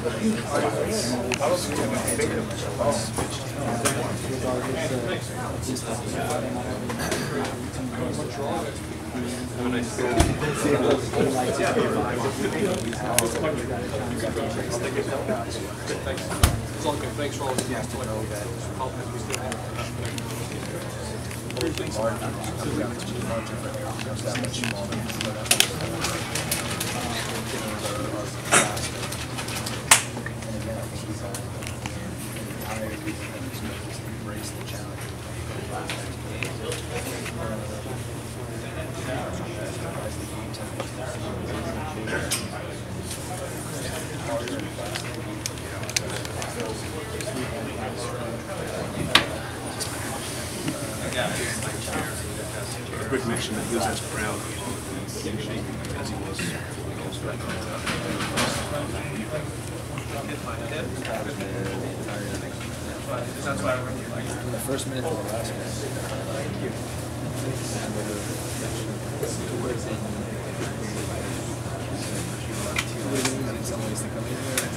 It's all good. Thanks for all the help. A quick mention that he was as proud of the handshake as he was when he goes back. That's why I remember from the first minute to the last minute. Thank you. Some ways to come in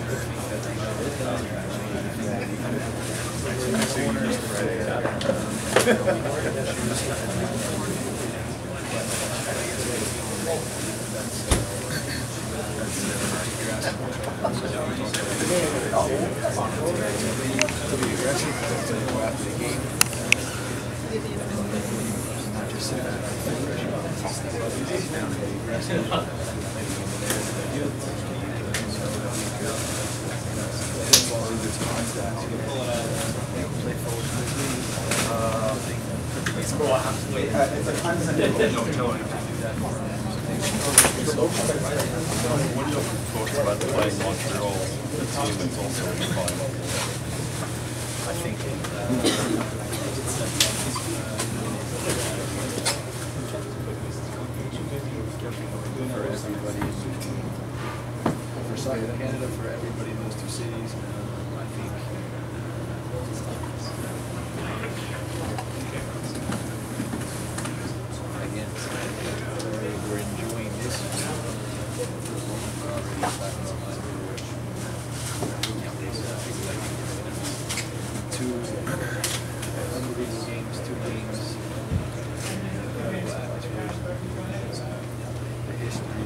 What are your thoughts about playing Montreal, the team that's also in the final? I think for everybody, for Southern Canada, for everybody in those two cities, I think again, we're enjoying this. We're already back in some line two unbelievable games, two games, the history,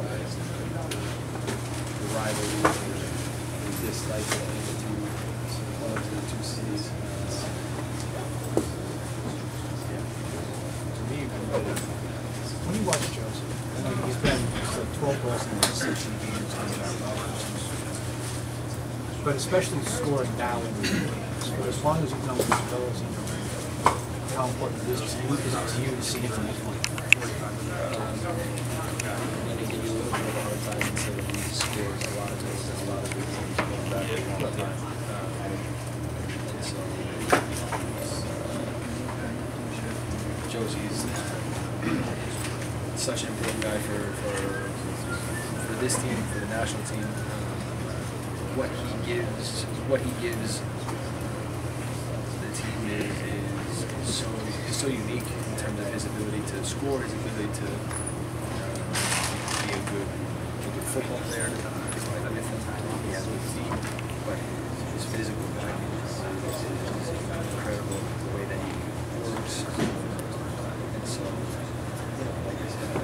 the rivalry, the dislike between the two cities. To me, when you watch Joseph, I mean, he's been 12 goals in 16 games on that roster. But especially scoring now in the games. For as long as you've known these fellows in your how important it is to you to see him in this one. Josie's such an important guy for this team, for the national team. What he gives the team is so unique in terms of his ability to score, his ability to be a good football player. He has good feet, but his physical back is incredible. The way that he works, and so like I said,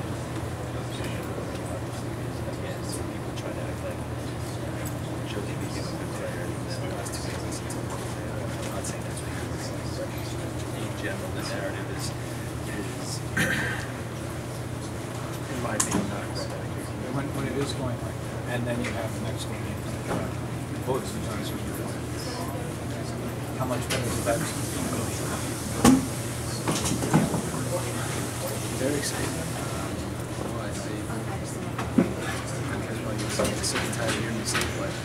again, people try to act like Josie became a good player in the last 2 games. I'm not saying that's what you're saying, but in general, the narrative is in my opinion, not correct. When it is going like that, and then you have the next one, votes and answers. How much better is that? Very exciting. It's the second time hearing me say it, but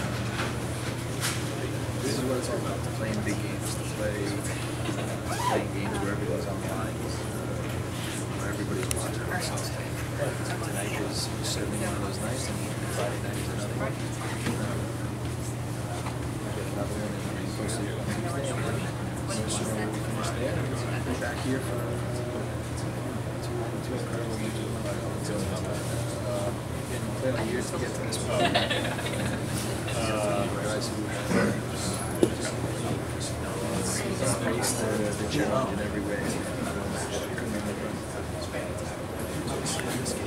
this is what it's all about, to playing big games, to playing games where everything's on the line, where everybody's watching. So tonight was certainly one of those nights, and Friday night is another one. We'll get another one in the course of Tuesday, and then so we finish there, and we're back here for two incredible games. It's been quite a years to get to this point. the challenge in every way. Couldn't be more proud.